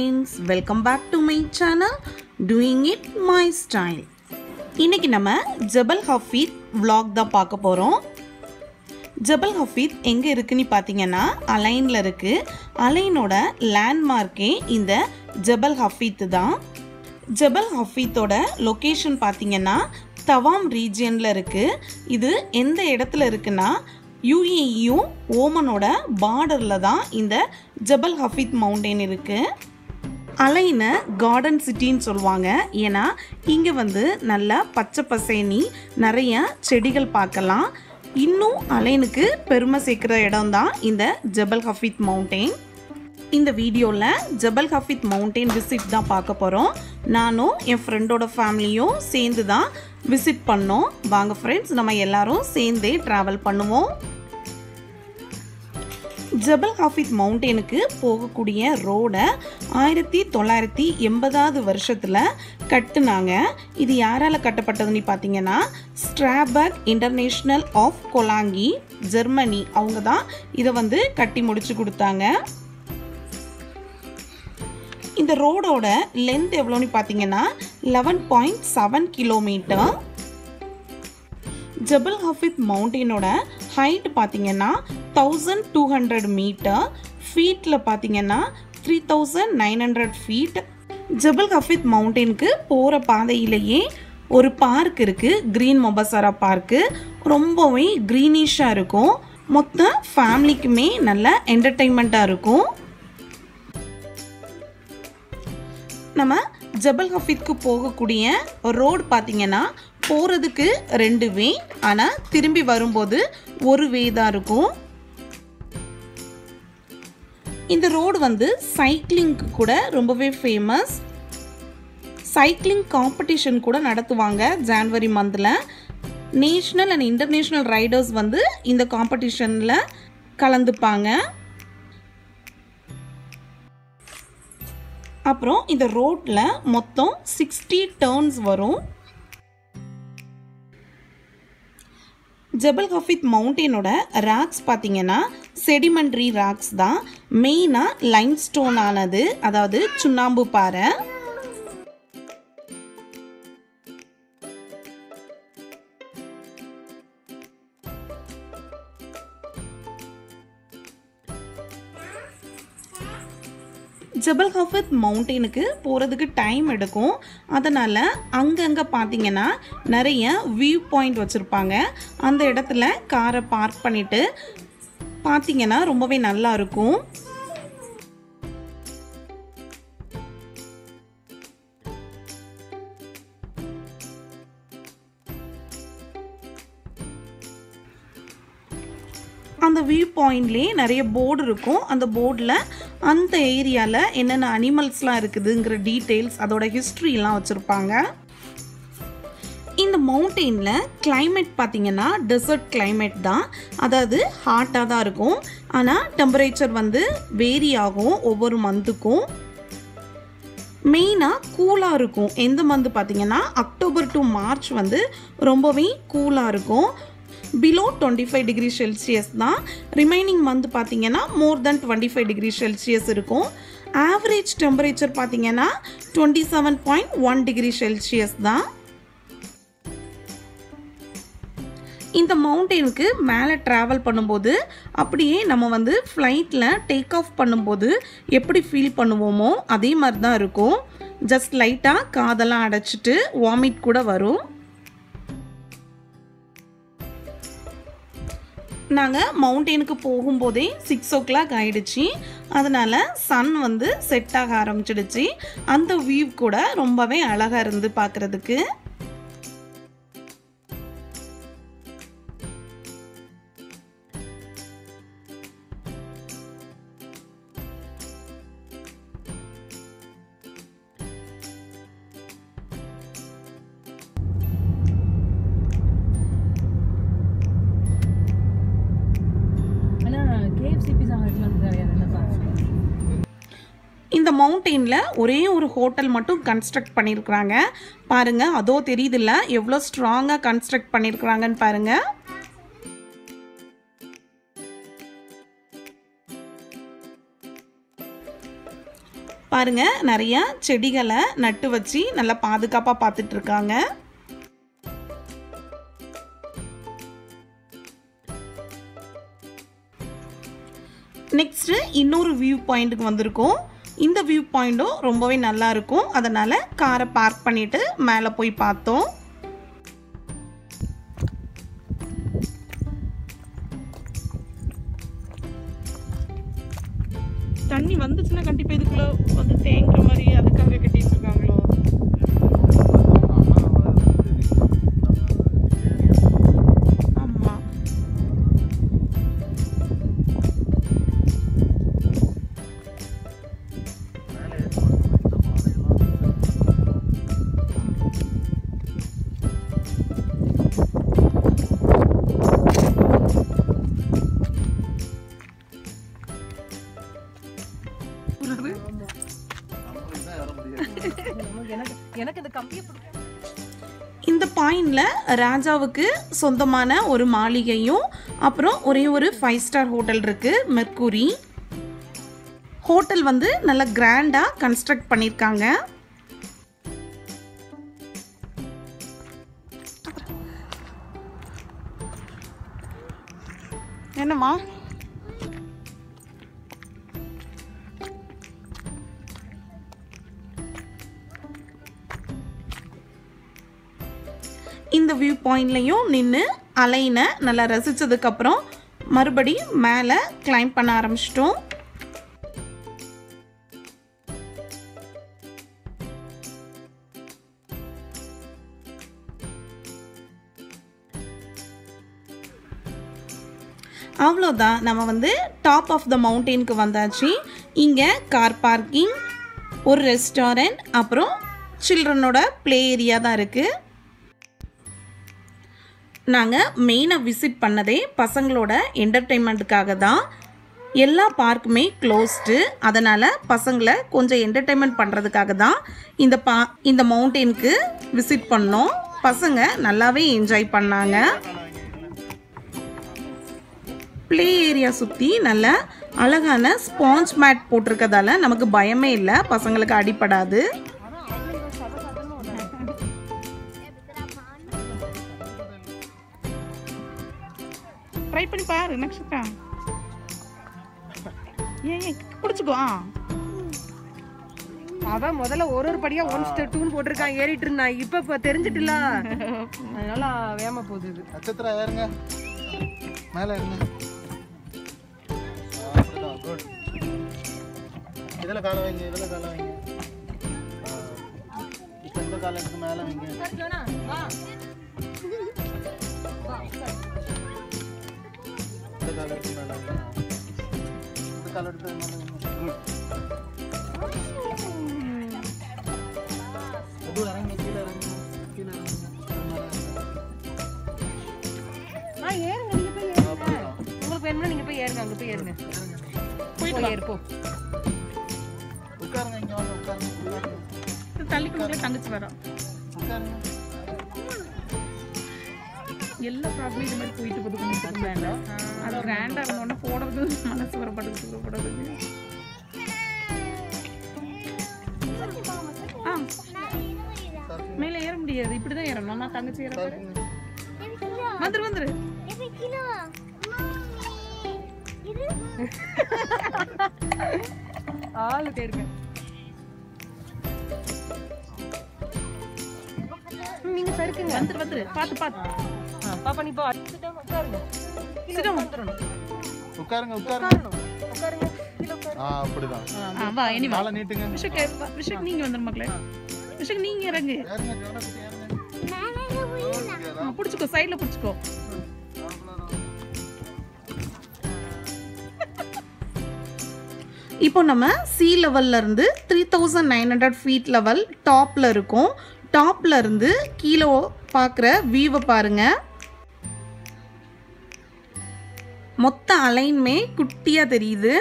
friends, welcome back to my channel Doing It My Style. இன்னைக்கு நம்ம ஜபல் ஹஃபீத் vlog தான் பார்க்க போறோம். ஜபல் ஹஃபீத் எங்க இருக்குன்னு பாத்தீங்கன்னா அலைன்ல இருக்கு. அலைனோட லேண்ட்மார்க்கே இந்த ஜபல் ஹஃபீத் தான். ஜபல் ஹஃபீத்தோட லொகேஷன் பாத்தீங்கன்னா தவாம் ரீஜியன்ல இருக்கு. இது எந்த இடத்துல இருக்குன்னா யுஏஇயும் ஓமனோட பார்டர்ல தான் இந்த ஜபல் ஹஃபீத் மவுண்டன் இருக்கு. அலைனை கார்டன் சிட்டின்னு சொல்லுவாங்க. ஏன்னா இங்கே வந்து நல்லா பச்சை பசேனி நிறைய செடிகள் பார்க்கலாம். இன்னும் அலைனுக்கு பெருமை சேர்க்குற இடம் தான் இந்த ஜபல் ஹஃபீத் மவுண்டன். இந்த வீடியோவில் ஜபல் ஹஃபீத் மவுண்டன் விசிட் தான் பார்க்க போகிறோம். நானும் என் ஃப்ரெண்டோட ஃபேமிலியும் சேர்ந்து தான் விசிட் பண்ணோம். வாங்க ஃப்ரெண்ட்ஸ், நம்ம எல்லாரும் சேர்ந்தே ட்ராவல் பண்ணுவோம். ஜபல் ஹஃபீத் மவுண்டனுக்கு போகக்கூடிய ரோடை 1980 வருஷத்தில் கட்டுனாங்க. இது யாரால் கட்டப்பட்டதுன்னு பார்த்தீங்கன்னா Strabag international of Cologne, Germany, அவங்க தான் இதை வந்து கட்டி முடிச்சு கொடுத்தாங்க. இந்த ரோடோட லென்த் எவ்வளோன்னு பார்த்தீங்கன்னா 11.7 கிலோமீட்டர். ஜபல் ஹஃபீத் மவுண்டனோட ஹைட் பார்த்தீங்கன்னா 1200 மீட்டர், ஃபீட்டில் பார்த்தீங்கன்னா 3900 ஃபீட். ஜபல் ஹஃபீத் மவுண்டனுக்கு போகிற பாதையிலேயே ஒரு பார்க் இருக்குது, கிரீன் மொபசரா பார்க்கு. ரொம்பவே க்ரீனிஷாக இருக்கும். மொத்த ஃபேமிலிக்குமே நல்ல என்டர்டெயின்மெண்ட்டாக இருக்கும். நம்ம ஜபல் ஹஃபீத்க்கு போகக்கூடிய ரோடு பார்த்தீங்கன்னா போகிறதுக்கு 2 வே, ஆனால் திரும்பி வரும்போது ஒரு வே தான் இருக்கும். இந்த ரோடு வந்து சைக்கிளிங்க்கு கூட ரொம்பவே ஃபேமஸ். சைக்கிளிங் காம்படிஷன் கூட நடத்துவாங்க ஜான்வரி மந்தில். நேஷ்னல் அண்ட் இன்டர்நேஷ்னல் ரைடர்ஸ் வந்து இந்த காம்படிஷனில் கலந்துப்பாங்க. அப்புறம் இந்த ரோட்டில் மொத்தம் 60 டர்ன்ஸ் வரும். ஜபல் ஹஃபீத் மவுண்டனோட ராக்ஸ் பார்த்தீங்கன்னா செடிமெண்ட்ரி ராக்ஸ் தான். மெயினாக லைம்ஸ்டோன் ஆனது, அதாவது சுண்ணாம்பு பாறை. ஜபல் ஹஃபீத் மவுண்டனுக்கு போகிறதுக்கு டைம் எடுக்கும். அதனால் அங்கங்கே பார்த்தீங்கன்னா நிறைய வியூ பாயிண்ட் வச்சுருப்பாங்க. அந்த இடத்துல காரை பார்க் பண்ணிவிட்டு பார்த்தீங்கன்னா ரொம்பவே நல்லா இருக்கும். அந்த வியூ பாயிண்ட்லேயே நிறைய போர்டு இருக்கும். அந்த போர்டில் அந்த ஏரியாவில் என்னென்ன அனிமல்ஸ்லாம் இருக்குதுங்கிற டீட்டெயில்ஸ், அதோட ஹிஸ்ட்ரிலாம் வச்சுருப்பாங்க. இந்த மவுண்டெயினில் கிளைமேட் பார்த்திங்கன்னா டெசர்ட் கிளைமேட் தான். அதாவது ஹாட்டாக தான் இருக்கும். ஆனால் டெம்பரேச்சர் வந்து வேரி ஆகும் ஒவ்வொரு மந்த்துக்கும். மெயினாக கூலாக இருக்கும். எந்த மந்த் பார்த்திங்கன்னா அக்டோபர் டு மார்ச் வந்து ரொம்பவே கூலாக இருக்கும். பிலோ 25 டிகிரி செல்சியஸ் தான். ரிமைனிங் மந்த் பார்த்தீங்கன்னா மோர் தென் 25 டிகிரி செல்சியஸ் இருக்கும். ஆவரேஜ் டெம்பரேச்சர் பார்த்தீங்கன்னா 27.1 டிகிரி செல்சியஸ் தான். இந்த மவுண்டனுக்கு மேலே ட்ராவல் பண்ணும்போது அப்படியே நம்ம வந்து ஃப்ளைட்டில் டேக் ஆஃப் பண்ணும்போது எப்படி ஃபீல் பண்ணுவோமோ அதே மாதிரி தான் இருக்கும். ஜஸ்ட் லைட்டாக காதெல்லாம் அடைச்சிட்டு வாமிட் கூட வரும். நாங்கள் மவுண்டனுக்கு போகும்போதே 6 o'clock ஆகிடுச்சு. அதனால் சன் வந்து செட் ஆக ஆரம்பிச்சிடுச்சு. அந்த வியூ கூட ரொம்பவே அழகாக இருந்து பார்க்குறதுக்கு. இந்த மவுண்டெயினில் ஒரே ஒரு ஹோட்டல் மட்டும் கன்ஸ்ட்ரக்ட் பண்ணியிருக்கிறாங்க. பாருங்கள், அதோ தெரியுதுல்ல எவ்வளோ ஸ்ட்ராங்காக கன்ஸ்ட்ரக்ட் பண்ணியிருக்கிறாங்கன்னு பாருங்கள். பாருங்க, நிறைய செடிகளை நட்டு வச்சு நல்லா பாதுகாப்பாக பார்த்துட்டு இருக்காங்க. நெக்ஸ்ட் இன்னொரு வியூ பாயிண்ட்டுக்கு வந்திருக்கோம். இந்த வியூ பாயிண்ட்டும் ரொம்பவே நல்லா இருக்கும். அதனால காரை பார்க் பண்ணிட்டு மேலே போய் பார்த்தோம். தண்ணி வந்துச்சுன்னா கண்டிப்பாக இதுக்குள்ள வந்து தேங்குற மாதிரி அதுக்காக கட்டி வச்சிருக்காங்களோ? ஆமாம். இந்த பாயிண்ட்ல ராஜாவுக்கு சொந்தமான ஒரு மாளிகையும் அப்புறம் ஒரே ஒரு 5 ஸ்டார் ஹோட்டல் இருக்கு, மெர்க்குரி ஹோட்டல். வந்து நல்ல கிராண்டா கன்ஸ்ட்ரக்ட் பண்ணிருக்காங்க. என்னம்மா? இந்த வியூ பாயிண்ட்லையும் நின்று அலைனை நல்லா ரசித்ததுக்கப்புறம் மறுபடி மேலே கிளைம் பண்ண ஆரம்பிச்சிட்டோம். அவ்வளோதான், நம்ம வந்து டாப் ஆஃப் த மவுண்டெயினுக்கு வந்தாச்சு. இங்கே கார் பார்க்கிங், ஒரு ரெஸ்டாரண்ட், அப்புறம் சில்ட்ரனோட ப்ளே ஏரியா தான் இருக்குது. நாங்கள் மெயினாக விசிட் பண்ணதே பசங்களோட என்டர்டெயின்மெண்ட்டுக்காக தான். எல்லா பார்க்குமே க்ளோஸ்டு. அதனால் பசங்களை கொஞ்சம் என்டர்டெயின்மெண்ட் பண்ணுறதுக்காக தான் இந்த மவுண்டெயினுக்கு விசிட் பண்ணோம். பசங்க நல்லாவே என்ஜாய் பண்ணாங்க. ப்ளே ஏரியா சுற்றி நல்ல அழகான ஸ்பாஞ்ச் மேட் போட்டிருக்கதால நமக்கு பயமே இல்லை, பசங்களுக்கு அடிப்படாது. ட்ரை பண்ணி பாரு நக்ஷத்ரா. ஏன் பிடிச்சிக்கோ. அவன் முதல்ல ஒரு படியா 1 ஸ்டெப் 2 போட்டிருக்கான், ஏறிட்டு இருந்தான். இப்ப தெரிஞ்சிட்டுல, அதனால வேகமா போகுது. நட்சத்திரா ஏறுங்க, மேல ஏறுங்க. குட். இதல கால வைங்க, இதல கால வைங்க. இப்போ இந்த கால எடுத்து மேல வைங்க. சரிங்களா? வா வா. இந்த கால எடுத்து மேல வைங்க. இந்த கால எடுத்து மேல வைங்க. குட். இது இறங்கி கீழ இறங்கி கீழ இறங்கி. ஏறுங்க, நீங்க போய் ஏறுங்க. உங்களுக்கு வேணும்னா நீங்க போய் ஏறுங்க, அங்க போய் ஏறுங்க. போய் ஏறு போ. உட்காருங்க, இங்க வாங்க, உட்காருங்க. தள்ளிக்கொண்டே தங்கச்சி வரோம். உட்காருங்க. எல்லா ப்ராப்ளம் இது மாதிரி போயிட்டு போதும் வேண்டாம். அது கிராண்டாக இருந்தோடனே போடுறது மனசு வரப்படுறது போடுறது. மேலே ஏற முடியாது, இப்படிதான் ஏறணும். நான் தங்கச்சி ஏற வந்துரு. ஆளு தேடுங்க. நீங்க சறுக்குங்க. வந்துரு பாத்து பாப்பா நீ போ. உட்காருங்க. உட்காருங்க, உட்காருங்க. உட்காருங்க. அப்படிதான். வா இனி வா. காலை நீட்டுங்க. விஷக் நீங்க வந்துரு மக்களே. விஷக் நீங்க இறங்கு. ஏறுங்க, ஜோனகுட்டி ஏறுங்க. புடிச்சுக்கோ, சைடுல புடிச்சுக்கோ. இப்போ நம்ம சி லெவல்ல இருந்து 3900 ஃபீட் லெவல் டாப்ல இருக்கோம். டாப்ல இருந்து கீழே பார்க்குற வியூவை பாருங்க. மொத்த அலைன்மே குட்டியா தெரியுது.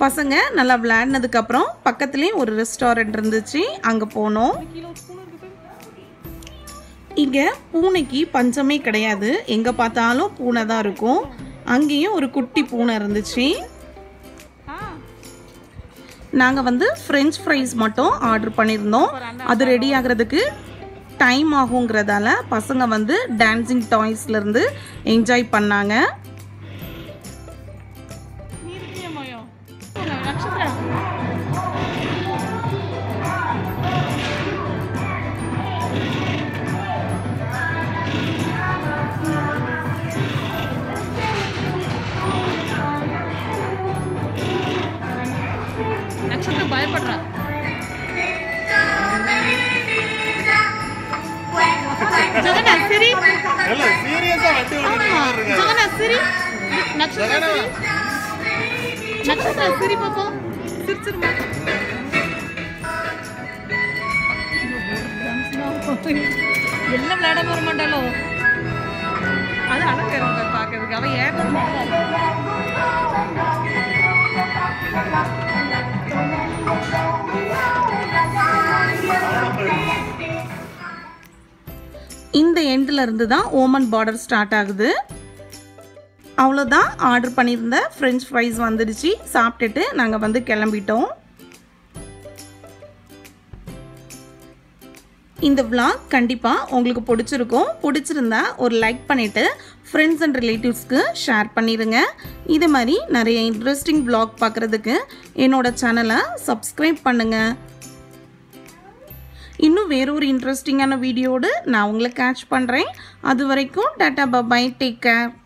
பசங்க நல்லா விளையாடினதுக்கப்புறம் பக்கத்துலேயே ஒரு ரெஸ்டாரண்ட் இருந்துச்சு, அங்கே போனோம். இங்கே பூனைக்கு பஞ்சமே கிடையாது, எங்கே பார்த்தாலும் பூனை தான் இருக்கும். அங்கேயும் ஒரு குட்டி பூனை இருந்துச்சு. நாங்கள் வந்து ஃப்ரெஞ்ச் ஃப்ரைஸ் மட்டும் ஆர்டர் பண்ணியிருந்தோம். அது ரெடி ஆகிறதுக்கு டைம் ஆகுங்கிறதால பசங்க வந்து டான்சிங் டாய்ஸ்லேருந்து என்ஜாய் பண்ணாங்க. பயப்படுறேன். ஜெகனா சரி, இல்ல சீரியஸா வண்டி ஓட்டிட்டு ஜெகனா சரி, நட்சத்திர சரி பாப்போம், சிரிச்சிருமா. என்ன விளையாட வர மாட்டாலோ, அது அழகா இருக்கு பாக்கிறதுக்கு. அவ ஏன் இந்த எண்டில் இருந்து தான் ஓமன் பார்டர் ஸ்டார்ட் ஆகுது. அவ்வளோதான், ஆர்டர் பண்ணியிருந்த ஃப்ரெஞ்ச் ஃப்ரைஸ் வந்துடுச்சு. சாப்பிட்டுட்டு நாங்கள் வந்து கிளம்பிட்டோம். இந்த vlog கண்டிப்பாக உங்களுக்கு பிடிச்சிருக்கும். பிடிச்சிருந்தா ஒரு லைக் பண்ணிவிட்டு ஃப்ரெண்ட்ஸ் அண்ட் ரிலேட்டிவ்ஸ்க்கு ஷேர் பண்ணிடுங்க. இது மாதிரி நிறைய இன்ட்ரெஸ்டிங் vlog பார்க்குறதுக்கு என்னோட சேனலை சப்ஸ்கிரைப் பண்ணுங்கள். இன்னும் வேறொரு இன்ட்ரெஸ்டிங்கான வீடியோடு நான் உங்களை கேட்ச் பண்ணுறேன். அது வரைக்கும் டாடா பை, டேக் கேர்.